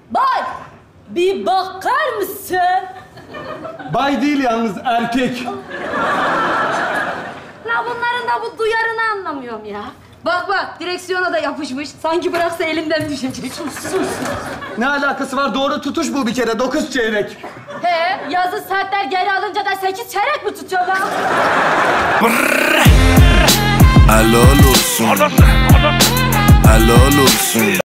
Bay, bir bakar mısın? Bay değil yalnız, erkek. La bunların da bu duyarını anlamıyorum ya. Bak bak, direksiyona da yapışmış. Sanki bıraksa elimden düşecek. Sus. Ne alakası var? Doğru tutuş bu bir kere. 9 çeyrek. He, yazı saatler geri alınca da 8 çeyrek mi tutuyor lan? Alo olursun. Alo olursun.